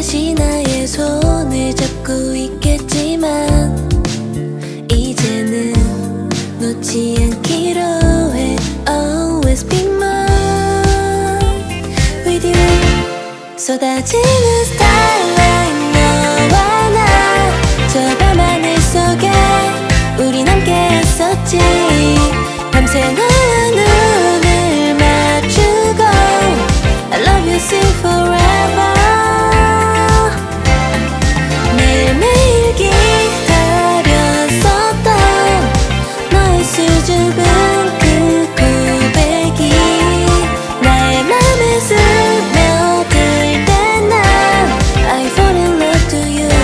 다시 나의 손을 잡고 있겠지만 이제는 놓지 않기로 해. Always be mine with you. 쏟아지는 starlight 너와 나 저 밤하늘 속에 우린 함께 했었지. 밤새 너와 눈을 맞추고 I love you sing forever. 매일매일 기다렸었던 너의 수줍은 그 고백이 나의 맘에 스며들 때 난 I fall in love to you.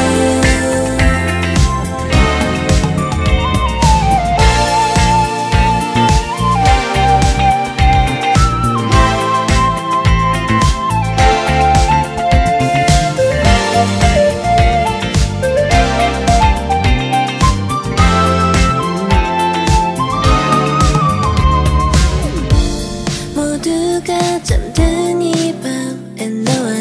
모두가 잠든 이 밤엔 너와